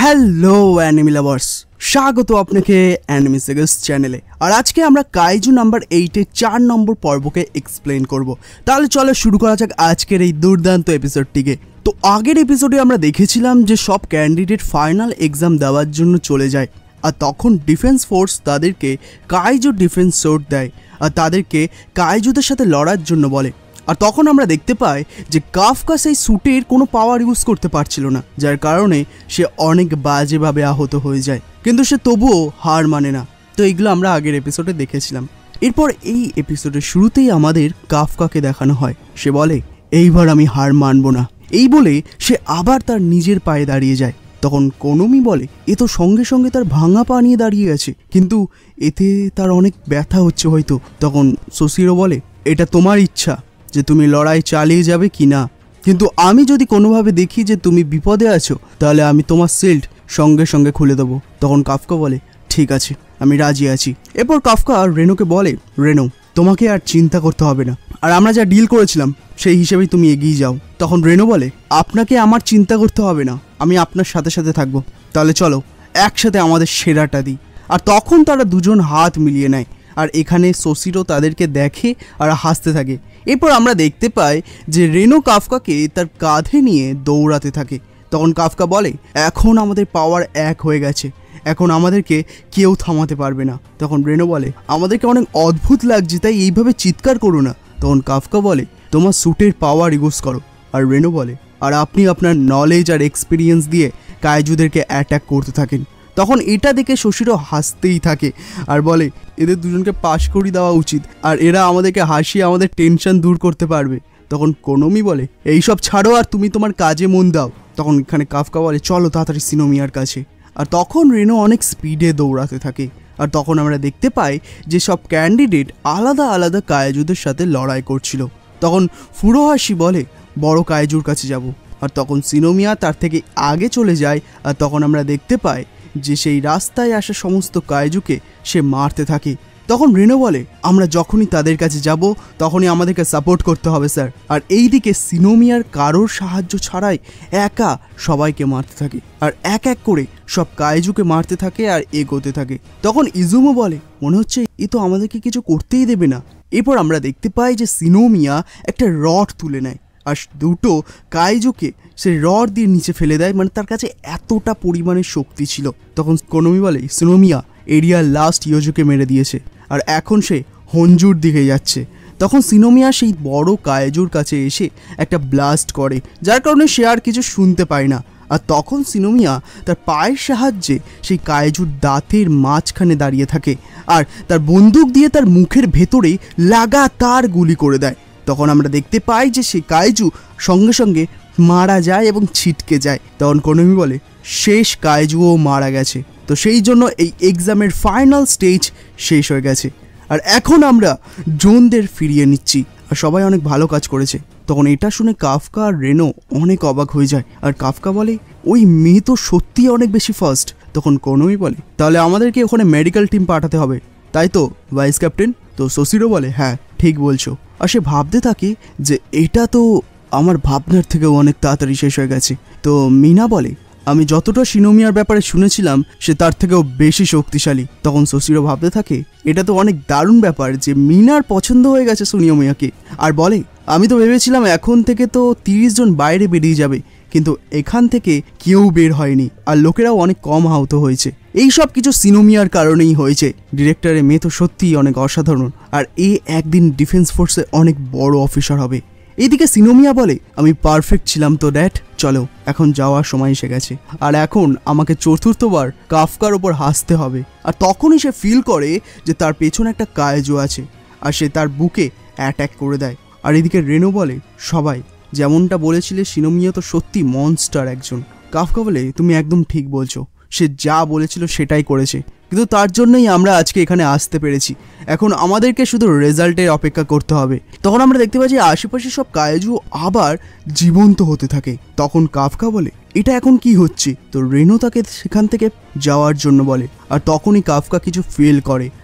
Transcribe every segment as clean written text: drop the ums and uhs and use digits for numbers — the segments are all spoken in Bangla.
হ্যালো অ্যানিমি লাভার্স, স্বাগত আপনাকে অ্যানিমি সেগাস চ্যানেলে। আর আজকে আমরা কাইজু নাম্বার 8-এর 4 নম্বর পর্বকে এক্সপ্লেন করব। তাহলে চলো শুরু করা যাক আজকের এই দুর্দান্ত এপিসোডটিকে। তো আগের এপিসোডে আমরা দেখেছিলাম যে সব ক্যান্ডিডেট ফাইনাল এক্সাম দেওয়ার জন্য চলে যায়, আর তখন ডিফেন্স ফোর্স তাদেরকে কাইজু ডিফেন্স সোর্ট দেয় আর তাদেরকে কাইজুদের সাথে লড়ার জন্য বলে। আর তখন আমরা দেখতে পাই যে কাফকা সেই স্যুটের কোনো পাওয়ার ইউজ করতে পারছিল না, যার কারণে সে অনেক বাজেভাবে আহত হয়ে যায়, কিন্তু সে তবুও হার মানে না। তো এইগুলো আমরা আগের এপিসোডে দেখেছিলাম। এরপর এই এপিসোডের শুরুতেই আমাদের কাফকাকে দেখানো হয়। সে বলে, এইবার আমি হার মানব না। এই বলে সে আবার তার নিজের পায়ে দাঁড়িয়ে যায়। তখন কোনোমি বলে, এ তো সঙ্গে সঙ্গে তার ভাঙা পা নিয়ে দাঁড়িয়ে গেছে, কিন্তু এতে তার অনেক ব্যথা হচ্ছে হয়তো। তখন সোসিরো বলে, এটা তোমার ইচ্ছা যে তুমি লড়াই চালিয়ে যাবে কি না, কিন্তু আমি যদি কোনোভাবে দেখি যে তুমি বিপদে আছো, তাহলে আমি তোমার শিল্ড সঙ্গে সঙ্গে খুলে দেবো। তখন কাফকা বলে, ঠিক আছে, আমি রাজি আছি। এরপর কাফকা রেনোকে বলে, রেনো, তোমাকে আর চিন্তা করতে হবে না, আর আমরা যা ডিল করেছিলাম সেই হিসেবেই তুমি এগিয়ে যাও। তখন রেনো বলে, আপনাকে আমার চিন্তা করতে হবে না, আমি আপনার সাথে সাথে থাকবো। তাহলে চলো একসাথে আমাদের সেরাটা দিই। আর তখন তারা দুজন হাত মিলিয়ে নেয়, আর এখানে সোসিরো তাদেরকে দেখে আর হাসতে থাকে। এরপর আমরা দেখতে পাই যে রেনো কাফকাকে তার কাঁধে নিয়ে দৌড়াতে থাকে। তখন কাফকা বলে, এখন আমাদের পাওয়ার এক হয়ে গেছে, এখন আমাদেরকে কেউ থামাতে পারবে না। তখন রেনো বলে, আমাদেরকে অনেক অদ্ভুত লাগছে, তাই এইভাবে চিৎকার করো না। তখন কাফকা বলে, তোমার স্যুটের পাওয়ার ইউজ করো। আর রেনো বলে, আর আপনি আপনার নলেজ আর এক্সপিরিয়েন্স দিয়ে কাইজুদেরকে অ্যাটাক করতে থাকেন। তখন এটা দেখে সোসিরো হাসতেই থাকে আর বলে, এদের দুজনকে পাশ করিয়ে দেওয়া উচিত, আর এরা আমাদেরকে হাসিয়ে আমাদের টেনশন দূর করতে পারবে। তখন কোনোমি বলে, এইসব ছাড়ো আর তুমি তোমার কাজে মন দাও। তখন এখানে কাফকা বলে, চলো তাড়াতাড়ি সিনোমিয়ার কাছে। আর তখন রেনো অনেক স্পিডে দৌড়াতে থাকে। আর তখন আমরা দেখতে পাই যে সব ক্যান্ডিডেট আলাদা আলাদা কাইজুদের সাথে লড়াই করছিল। তখন ফুরোহাসি বলে, বড় কাইজুর কাছে যাব। আর তখন সিনোমিয়া তার থেকে আগে চলে যায়। আর তখন আমরা দেখতে পাই যে সেই রাস্তায় আসা সমস্ত কাইজুকে সে মারতে থাকে। তখন রেনো বলে, আমরা যখনই তাদের কাছে যাব তখনই আমাদেরকে সাপোর্ট করতে হবে স্যার। আর এইদিকে সিনোমিয়ার কারোর সাহায্য ছাড়াই একা সবাইকে মারতে থাকে, আর এক এক করে সব কাইজুকে মারতে থাকে আর এগোতে থাকে। তখন ইজুমো বলে, মনে হচ্ছে এ তো আমাদেরকে কিছু করতেই দেবে না। এরপর আমরা দেখতে পাই যে সিনোমিয়া একটা রড তুলে নেয় আর দুটো কাইজুকে সে রড দিয়ে নিচে ফেলে দেয়, মানে তার কাছে এতটা পরিমাণে শক্তি ছিল। তখন কোনোমি বলে, সিনোমিয়া এরিয়ার লাস্ট ইয়োজুকে মেরে দিয়েছে, আর এখন সে হঞ্জুর দিকে যাচ্ছে। তখন সিনোমিয়া সেই বড় কাইজুর কাছে এসে একটা ব্লাস্ট করে, যার কারণে সে আর কিছু শুনতে পায় না। আর তখন সিনোমিয়া তার পায়ের সাহায্যে সেই কাইজুর দাঁতের মাঝখানে দাঁড়িয়ে থাকে আর তার বন্দুক দিয়ে তার মুখের ভেতরে লাগাতার গুলি করে দেয়। তখন আমরা দেখতে পাই যে সেই কাইজু সঙ্গে সঙ্গে মারা যায় এবং ছিটকে যায়। তখন কোনোমি বলে, শেষ কাইজুও মারা গেছে, তো সেই জন্য এই এক্সামের ফাইনাল স্টেজ শেষ হয়ে গেছে, আর এখন আমরা জোনদের ফিরিয়ে নিচ্ছি, আর সবাই অনেক ভালো কাজ করেছে। তখন এটা শুনে কাফকা আর রেনো অনেক অবাক হয়ে যায়, আর কাফকা বলে, ওই মেয়ে তো সত্যিই অনেক বেশি ফাস্ট। তখন কোনোমি বলে, তাহলে আমাদেরকে ওখানে মেডিকেল টিম পাঠাতে হবে, তাই তো ভাইস ক্যাপ্টেন? তো সোসিরো বলে, হ্যাঁ ঠিক বলছো। আর সে ভাবতে থাকে যে এটা তো আমার ভাবনার থেকেও অনেক তাড়াতাড়ি শেষ হয়ে গেছে। তো মিনা বলে, আমি যতটা সিনোমিয়ার ব্যাপারে শুনেছিলাম সে তার থেকেও বেশি শক্তিশালী। তখন সোসিরো ভাবতে থাকে, এটা তো অনেক দারুণ ব্যাপার যে মিনার পছন্দ হয়ে গেছে সিনোমিয়াকে। আর বলে, আমি তো ভেবেছিলাম এখন থেকে তো 30 জন বাইরে বেরিয়ে যাবে, কিন্তু এখান থেকে কেউ বের হয়নি, আর লোকেরাও অনেক কম আহত হয়েছে। এই সব কিছু সিনোমিয়ার কারণেই হয়েছে। ডিরেক্টরের মেয়ে তো সত্যিই অনেক অসাধারণ, আর এ একদিন ডিফেন্স ফোর্সে অনেক বড় অফিসার হবে। এদিকে সিনোমিয়া বলে, আমি পারফেক্ট ছিলাম তো ড্যাড, চলো এখন যাওয়ার সময় এসে গেছে, আর এখন আমাকে চতুর্থবার কাফকার ওপর হাসতে হবে। আর তখনই সে ফিল করে যে তার পেছনে একটা কাইজু আছে, আর সে তার বুকে অ্যাটাক করে দেয়। আর এদিকে রেনো বলে, সবাই যেমনটা বলেছিলে সিনোমিয়া তো সত্যি মনস্টার একজন। কাফকা বলে, তুমি একদম ঠিক বলছো, সে যা বলেছিল সেটাই করেছে, কিন্তু তার জন্যই আমরা আজকে এখানে আসতে পেরেছি। এখন আমাদেরকে শুধু রেজাল্টের অপেক্ষা করতে হবে। তখন আমরা দেখতে পাই যে আশেপাশে সব কাইজু আবার জীবন্ত হতে থাকে। তখন কাফকা বলে, এটা এখন কি হচ্ছে? তো রেনো তাকে সেখান থেকে যাওয়ার জন্য বলে, আর তখনই কাফকা কিছু ফিল করে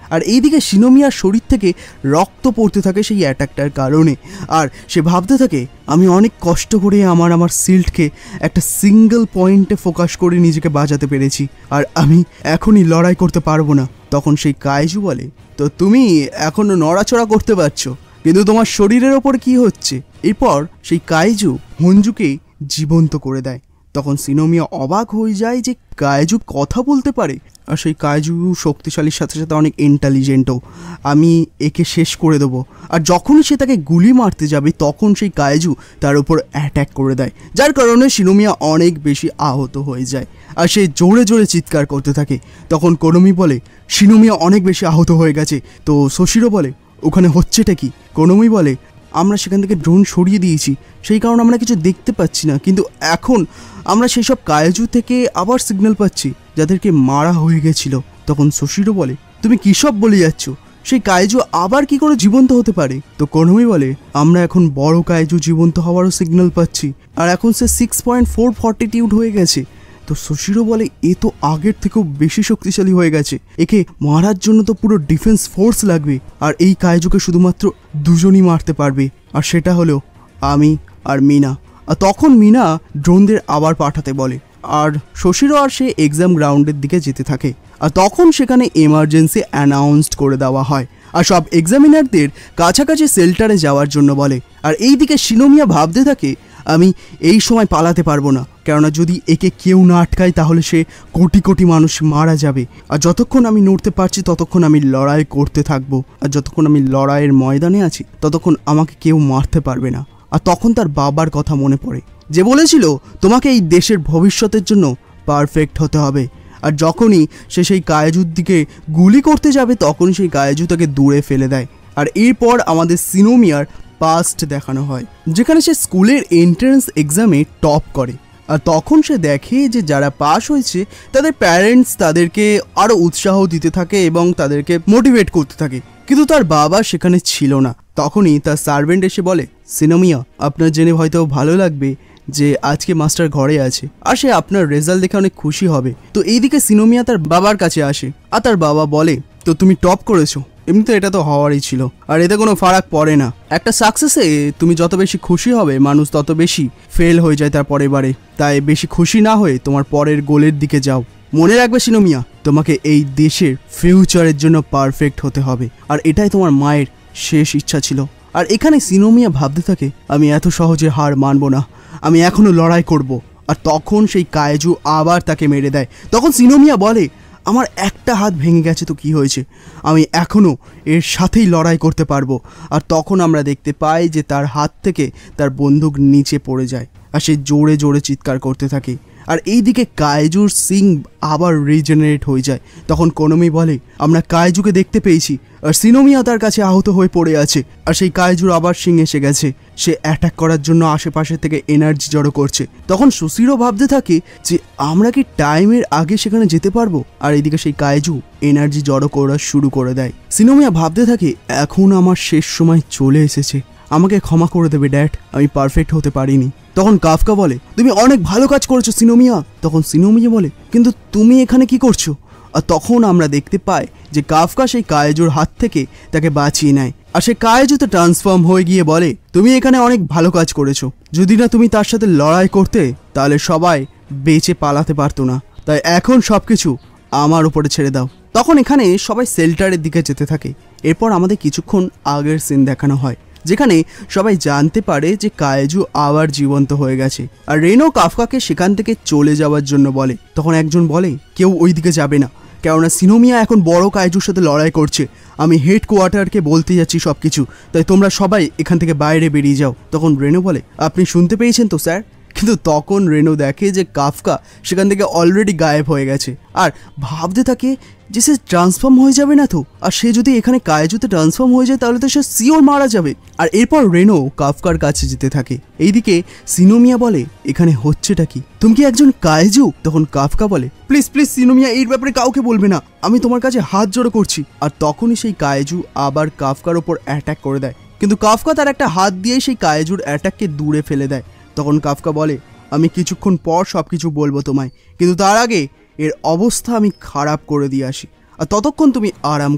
আর এইদিকে শিনোমিয়ার শরীর থেকে রক্ত পড়তে থাকে সেই অ্যাটাকটার কারণে। আর সে ভাবতে থাকে আমি অনেক কষ্ট করে আমার শিল্ডকে একটা সিঙ্গেল পয়েন্টে ফোকাস করে নিজেকে বাঁচাতে পেরেছি, আর আমি এখনই লড়াই করতে পারবো না। তখন সেই কাইজু বলে, তো তুমি এখনো নড়াচড়া করতে পারছো, কিন্তু তোমার শরীরের ওপর কি হচ্ছে? এরপর সেই কাইজু হঞ্জুকে জীবন্ত করে দেয়। তখন শিনোমিয়া অবাক হয়ে যায় যে কাইজু কথা বলতে পারে, আর সেই কাইজু শক্তিশালীর সাথে সাথে অনেক ইন্টেলিজেন্টও। আমি একে শেষ করে দেবো। আর যখনই সে তাকে গুলি মারতে যাবে তখন সেই কাইজু তার উপর অ্যাট্যাক করে দেয়, যার কারণে শিনোমিয়া অনেক বেশি আহত হয়ে যায় আর সে জোরে জোরে চিৎকার করতে থাকে। তখন কোনোমি বলে শিনোমিয়া অনেক বেশি আহত হয়ে গেছে। তো সোশিরো বলে ওখানে হচ্ছেটা কি? কোনোমি বলে আমরা সেখান থেকে ড্রোন সরিয়ে দিয়েছি, সেই কারণে আমরা কিছু দেখতে পাচ্ছি না, কিন্তু এখন আমরা সেই সব কাইজু থেকে আবার সিগন্যাল পাচ্ছি যাদেরকে মারা হয়ে গেছিল। তখন সোশিরো বলে তুমি কী সব বলে যাচ্ছ? সেই কাইজু আবার কি করে জীবন্ত হতে পারে? তো কোনোমি বলে আমরা এখন বড় কাইজু জীবন্ত হওয়ারও সিগন্যাল পাচ্ছি, আর এখন সে 6.4 ফর্টিটিউড হয়ে গেছে। তো সোশিরো বলে এ তো আগের থেকেও বেশি শক্তিশালী হয়ে গেছে, একে মারার জন্য তো পুরো ডিফেন্স ফোর্স লাগবে, আর এই কাইজুকে শুধুমাত্র দুজনই মারতে পারবে, আর সেটা হলো আমি আর মিনা। আর তখন মিনা ড্রোনদের আবার পাঠাতে বলে, আর সোশিরো আর সে এক্সাম গ্রাউন্ডের দিকে যেতে থাকে। আর তখন সেখানে এমার্জেন্সি অ্যানাউন্সড করে দেওয়া হয়, আর সব এক্সামিনারদের কাছাকাছি শেল্টারে যাওয়ার জন্য বলে। আর এইদিকে শিনোমিয়া ভাবতে থাকে আমি এই সময় পালাতে পারবো না, কেননা যদি একে কেউ না আটকায় তাহলে সে কোটি কোটি মানুষ মারা যাবে। আর যতক্ষণ আমি নড়তে পারছি ততক্ষণ আমি লড়াই করতে থাকবো, আর যতক্ষণ আমি লড়াইয়ের ময়দানে আছি ততক্ষণ আমাকে কেউ মারতে পারবে না। আর তখন তার বাবার কথা মনে পড়ে, যে বলেছিল তোমাকে এই দেশের ভবিষ্যতের জন্য পারফেক্ট হতে হবে। আর যখনই সে সেই কাইজুর দিকে গুলি করতে যাবে তখন সেই কাইজু তাকে দূরে ফেলে দেয়। আর এরপর আমাদের শিনোমিয়ার পাস্ট দেখানো হয়, যেখানে সে স্কুলের এন্ট্রান্স এক্সামে টপ করে। আর তখন সে দেখে যে যারা পাস হয়েছে তাদের প্যারেন্টস তাদেরকে আরও উৎসাহ দিতে থাকে এবং তাদেরকে মোটিভেট করতে থাকে, কিন্তু তার বাবা সেখানে ছিল না। তখনই তার সার্ভেন্ট এসে বলে শিনোমিয়া আপনার জেনে হয়তো ভালো লাগবে যে আজকে মাস্টার ঘরে আছে, আর সে আপনার রেজাল্ট দেখে অনেক খুশি হবে। তো এইদিকে শিনোমিয়া তার বাবার কাছে আসে, আর তার বাবা বলে তো তুমি টপ করেছো, এমনি তো এটা তো হওয়ারই ছিল, আর এতে কোনো ফারাক পড়ে না। একটা সাকসেসে তুমি যত বেশি খুশি হবে মানুষ তত বেশি ফেল হয়ে যায় তার পরের বারে, তাই বেশি খুশি না হয়ে তোমার পরের গোলের দিকে যাও। মনে রাখবে শিনোমিয়া তোমাকে এই দেশের ফিউচারের জন্য পারফেক্ট হতে হবে, আর এটাই তোমার মায়ের শেষ ইচ্ছা ছিল। আর এখানে শিনোমিয়া ভাবতে থাকে আমি এত সহজে হার মানব না, আমি এখনো লড়াই করব। আর তখন সেই কাইজু আবার তাকে মেরে দেয়। তখন শিনোমিয়া বলে আমার একটা হাত ভেঙে গেছে তো কি হয়েছে, আমি এখনও এর সাথেই লড়াই করতে পারবো। আর তখন আমরা দেখতে পাই যে তার হাত থেকে তার বন্দুক নিচে পড়ে যায়, আর সে জোরে জোরে চিৎকার করতে থাকে। আর এইদিকে কাইজুর সিং আবার রিজেনারেট হয়ে যায়। তখন কোনোমি বলে আমরা কাইজুকে দেখতে পেয়েছি, আর শিনোমিয়া তার কাছে আহত হয়ে পড়ে আছে, আর সেই কাইজুর আবার সিং এসে গেছে, সে অ্যাটাক করার জন্য আশেপাশে থেকে এনার্জি জড়ো করছে। তখন সুশিরো ভাবতে থাকে যে আমরা কি টাইমের আগে সেখানে যেতে পারবো, আর এইদিকে সেই কাইজু এনার্জি জড়ো করা শুরু করে দেয়। শিনোমিয়া ভাবতে থাকে এখন আমার শেষ সময় চলে এসেছে, আমাকে ক্ষমা করে দেবে ড্যাড, আমি পারফেক্ট হতে পারিনি। তখন কাফকা বলে তুমি অনেক ভালো কাজ করেছো শিনোমিয়া। তখন শিনোমিয়া বলে কিন্তু তুমি এখানে কি করছো? আর তখন আমরা দেখতে পাই যে কাফকা সেই কাইজুর হাত থেকে তাকে বাঁচিয়ে নেয়, আর সে কাইজুতে ট্রান্সফর্ম হয়ে গিয়ে বলে তুমি এখানে অনেক ভালো কাজ করেছো, যদি না তুমি তার সাথে লড়াই করতে তাহলে সবাই বেঁচে পালাতে পারতো না, তাই এখন সব কিছু আমার উপরে ছেড়ে দাও। তখন এখানে সবাই শেল্টারের দিকে যেতে থাকে। এরপর আমাদের কিছুক্ষণ আগের সিন দেখানো হয়, যেখানে সবাই জানতে পারে যে কাইজু আবার জীবন্ত হয়ে গেছে, আর রেনো কাফকাকে সেখান থেকে চলে যাওয়ার জন্য বলে। তখন একজন বলে কেউ ওই দিকে যাবে না, কেননা শিনোমিয়া এখন বড় কাইজুর সাথে লড়াই করছে, আমি হেডকোয়ার্টারকে বলতে যাচ্ছি সব কিছু, তাই তোমরা সবাই এখান থেকে বাইরে বেরিয়ে যাও। তখন রেনো বলে আপনি শুনতে পেয়েছেন তো স্যার? কিন্তু তখন রেনো দেখে যে কাফকা সেখান থেকে অলরেডি গায়েব হয়ে গেছে, আর ভাবতে থাকে যে সে ট্রান্সফর্ম হয়ে যাবে না তো, আর সে যদি এখানে কাইজুতে ট্রান্সফর্ম হয়ে যায় তাহলে তো সে সিওর মারা যাবে। আর এরপর রেনো কাফকার কাছে যেতে থাকে। এইদিকে শিনোমিয়া বলে এখানে হচ্ছেটা কি, তুমি কি একজন কাইজু? তখন কাফকা বলে প্লিজ প্লিজ শিনোমিয়া এই ব্যাপারে কাউকে বলবে না, আমি তোমার কাছে হাত জোড়ো করছি। আর তখনই সেই কাইজু আবার কাফকার ওপর অ্যাটাক করে দেয়, কিন্তু কাফকা তার একটা হাত দিয়ে সেই কাইজুর অ্যাটাককে দূরে ফেলে দেয়। তখন কাফকা বলে আমি কিছুক্ষণ পর সব কিছু বলবো তোমায়, কিন্তু তার আগে এর অবস্থা আমি খারাপ করে দিয়ে আসি, আর ততক্ষণ তুমি আরাম করো।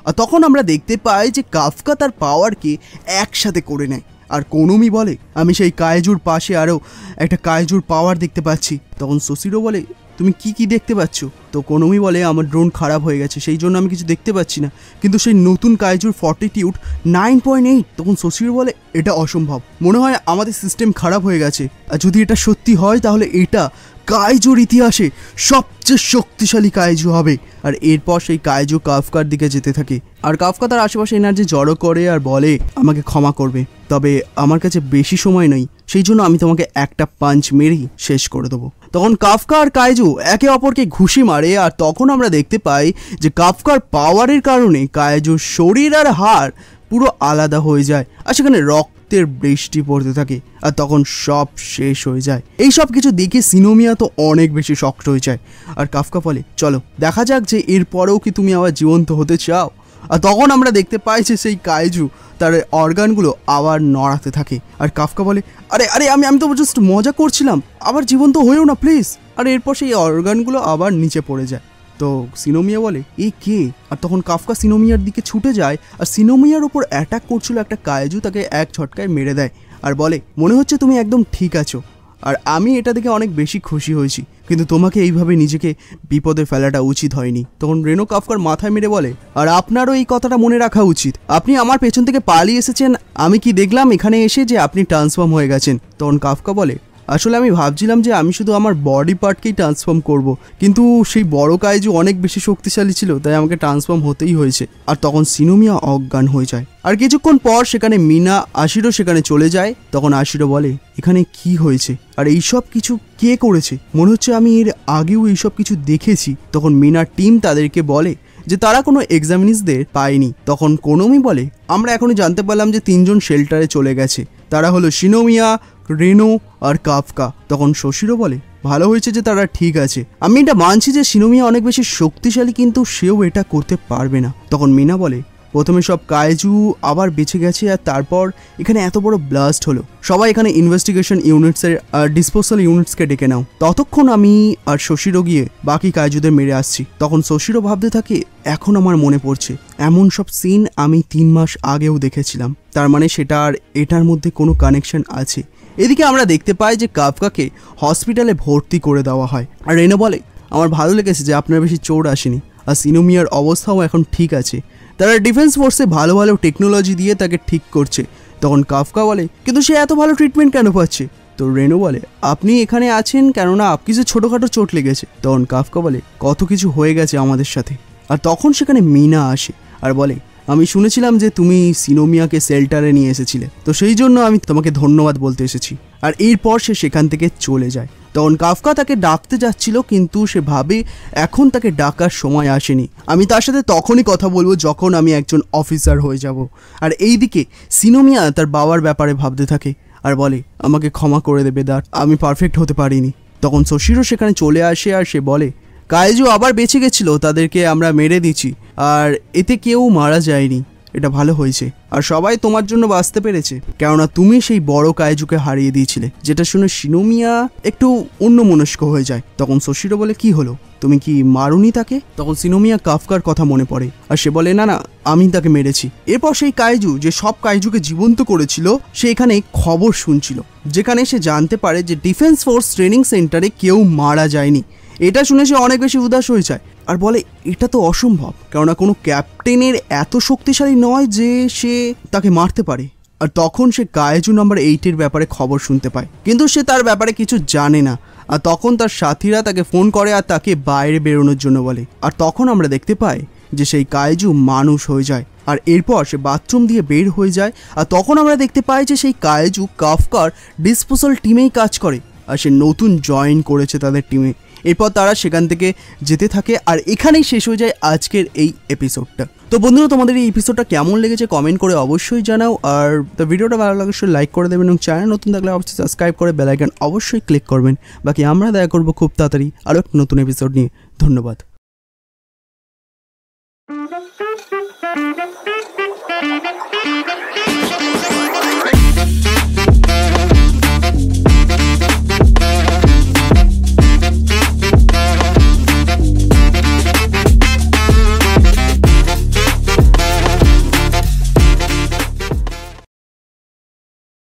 আর তখন আমরা দেখতে পাই যে কাফকা তার পাওয়ারকে একসাথে করে নেয়। আর কোনোমি বলে আমি সেই কাইজুর পাশে আরও একটা কাইজুর পাওয়ার দেখতে পাচ্ছি। তখন সোশিরো বলে তুমি কি দেখতে পাচ্ছ? তো কোনোমি বলে আমার ড্রোন খারাপ হয়ে গেছে, সেই জন্য আমি কিছু দেখতে পাচ্ছি না, কিন্তু সেই নতুন কাইজুর ফর্টিটিউড 9.8। তখন সোশিরো বলে এটা অসম্ভব, মনে হয় আমাদের সিস্টেম খারাপ হয়ে গেছে, আর যদি এটা সত্যি হয় তাহলে এটা কাইজুর ইতিহাসে সবচেয়ে শক্তিশালী কাইজু হবে। আর এরপর সেই কাইজু কাফকার দিকে যেতে থাকে, আর কাফকা তার আশেপাশে এনার্জি জড়ো করে আর বলে আমাকে ক্ষমা করবে, তবে আমার কাছে বেশি সময় নেই, সেই জন্য আমি তোমাকে একটা পাঞ্চ মেরেই শেষ করে দেবো। তখন কাফকা আর কাইজু একে অপরকে ঘুষি মারে, আর তখন আমরা দেখতে পাই যে কাফকার পাওয়ারের কারণে কাইজুর শরীর আর হাড় পুরো আলাদা হয়ে যায়, আর সেখানে রক্তের বৃষ্টি পড়তে থাকে, আর তখন সব শেষ হয়ে যায়। এই সব কিছু দেখে সিনোমিয়া তো অনেক বেশি শক্ট হয়ে যায়, আর কাফকা বলে চলো দেখা যাক যে এরপরেও কি তুমি আবার জীবন্ত হতে চাও। আর তখন আমরা দেখতে পাই যে সেই কাইজু তার অর্গানগুলো আবার নড়াতে থাকে, আর কাফকা বলে আরে আরে আমি তো জাস্ট মজা করছিলাম, আবার জীবন্ত হয়েও না প্লিজ। আর এরপর সেই অর্গানগুলো আবার নিচে পড়ে যায়। তো সিনোমিয়া বলে এ কে? আর তখন কাফকা সিনোমিয়ার দিকে ছুটে যায়, আর সিনোমিয়ার ওপর অ্যাটাক করছিল একটা কাইজু, তাকে এক ঝটকায় মেরে দেয়, আর বলে মনে হচ্ছে তুমি একদম ঠিক আছো, আর আমি এটা দেখে অনেক বেশি খুশি হয়েছি, কিন্তু তোমাকে এইভাবে নিজেকে বিপদে ফেলাটা উচিত হয়নি। তখন রেনো কাফকার মাথায় মেরে বলে আর আপনারও এই কথাটা মনে রাখা উচিত, আপনি আমার পেছন থেকে পালিয়ে এসেছেন, আমি কি দেখলাম এখানে এসে যে আপনি ট্রান্সফর্ম হয়ে গেছেন। তখন কাফকা বলে আসলে আমি ভাবছিলাম যে আমি শুধু আমার বডি পার্টকেই ট্রান্সফর্ম করব, কিন্তু সেই বড় কাইজু অনেক বেশি শক্তিশালী ছিল, তাই আমাকে ট্রান্সফর্ম হতেই হয়েছে। আর তখন সিনোমিয়া অজ্ঞান হয়ে যায়, আর কিছুক্ষণ পর সেখানে মিনা আশিরো সেখানে চলে যায়। তখন আশিরো বলে এখানে কি হয়েছে আর এইসব কিছু কে করেছে? মনে হচ্ছে আমি এর আগেও এইসব কিছু দেখেছি। তখন মিনার টিম তাদেরকে বলে যে তারা কোনো এক্সামিনিসদের পায়নি। তখন কোনোমি বলে আমরা এখনই জানতে পারলাম যে 3জন শেল্টারে চলে গেছে, তারা হলো সিনোমিয়া, রেনো আর কাফকা। তখন শশিরো বলে ভালো হয়েছে যে তারা ঠিক আছে, আমি এটা মানছি যে সিনোমিয়া অনেক বেশি শক্তিশালী, কিন্তু সেও এটা করতে পারবে না। তখন মিনা বলে প্রথমে সব কাইজু আবার বেঁচে গেছে, আর তারপর এখানে এত বড় ব্লাস্ট হলো, সবাই এখানে ইনভেস্টিগেশন ইউনিটসের আর ডিসপোজাল ইউনিটসকে ডেকে নাও, ততক্ষণ আমি আর শশিরো গিয়ে বাকি কাইজুদের মেরে আসছি। তখন শশিরো ভাবতে থাকে এখন আমার মনে পড়ছে এমন সব সিন আমি 3 মাস আগেও দেখেছিলাম, তার মানে সেটা আর এটার মধ্যে কোনো কানেকশন আছে। এদিকে আমরা দেখতে পাই যে কাফকাকে হসপিটালে ভর্তি করে দেওয়া হয়, আর রেনো বলে আমার ভালো লেগেছে যে আপনার বেশি চোট আসেনি, আর সিনোমিয়ার অবস্থাও এখন ঠিক আছে, তারা ডিফেন্স ফোর্সে ভালো ভালো টেকনোলজি দিয়ে তাকে ঠিক করছে। তখন কাফকা বলে কিন্তু সে এত ভালো ট্রিটমেন্ট কেন পাচ্ছে? তো রেনো বলে আপনি এখানে আছেন কেননা কিছু ছোটোখাটো চোট লেগেছে। তখন কাফকা বলে কত কিছু হয়ে গেছে আমাদের সাথে। আর তখন সেখানে মিনা আসে আর বলে আমি শুনেছিলাম যে তুমি সিনোমিয়াকে শেল্টারে নিয়ে এসেছিলে, তো সেই জন্য আমি তোমাকে ধন্যবাদ বলতে এসেছি। আর এরপর সে সেখান থেকে চলে যায়। তখন কাফকা তাকে ডাকতে যাচ্ছিল, কিন্তু সে ভাবে এখন তাকে ডাকার সময় আসেনি, আমি তার সাথে তখনই কথা বলবো যখন আমি একজন অফিসার হয়ে যাব। আর এইদিকে সিনোমিয়া তার বাবার ব্যাপারে ভাবতে থাকে আর বলে আমাকে ক্ষমা করে দেবে দার, আমি পারফেক্ট হতে পারিনি। তখন শশিরো সেখানে চলে আসে আর সে বলে কাইজু আবার বেঁচে গেছিল, তাদেরকে আমরা মেরে দিচ্ছি, আর এতে কেউ মারা যায়নি, এটা ভালো হয়েছে, আর সবাই তোমার জন্য বাঁচতে পেরেছে, কেননা তুমি সেই বড় কাইজুকে হারিয়ে দিয়েছিলে। যেটা শুনে সিনোমিয়া একটু অন্যমনস্ক হয়ে যায়। তখন শশিরো বলে কি হলো, তুমি কি মারুনি তাকে? তখন সিনোমিয়া কাফকার কথা মনে পড়ে আর সে বলে না না আমি তাকে মেরেছি। এরপর সেই কাইজু যে সব কাইজুকে জীবন্ত করেছিল সে এখানে খবর শুনছিল, যেখানে সে জানতে পারে যে ডিফেন্স ফোর্স ট্রেনিং সেন্টারে কেউ মারা যায়নি। এটা শুনে সে অনেক বেশি উদাস হয়ে যায় আর বলে এটা তো অসম্ভব, কেননা কোনো ক্যাপ্টেনের এত শক্তিশালী নয় যে সে তাকে মারতে পারে। আর তখন সে কাইজু নাম্বার 8-এর ব্যাপারে খবর শুনতে পায়, কিন্তু সে তার ব্যাপারে কিছু জানে না। আর তখন তার সাথীরা তাকে ফোন করে আর তাকে বাইরে বেরোনোর জন্য বলে। আর তখন আমরা দেখতে পাই যে সেই কাইজু মানুষ হয়ে যায়, আর এরপর সে বাথরুম দিয়ে বের হয়ে যায়। আর তখন আমরা দেখতে পাই যে সেই কাইজু কাফকার ডিসপোজাল টিমেই কাজ করে, আর সে নতুন জয়েন করেছে তাদের টিমে। এরপর তারা সেখান থেকে যেতে থাকে, আর এখানেই শেষ হয়ে যায় আজকের এই এপিসোডটা। তো বন্ধুরা তোমাদের এই এপিসোডটা কেমন লেগেছে কমেন্ট করে অবশ্যই জানাও, আর তো ভিডিওটা ভালো লাগলে অবশ্যই লাইক করে দেবেন এবং চ্যানেল নতুন থাকলে অবশ্যই সাবস্ক্রাইব করে বেল আইকন অবশ্যই ক্লিক করবেন। বাকি আমরা দেখা করবো খুব তাড়াতাড়ি আরও একটা নতুন এপিসোড নিয়ে। ধন্যবাদ।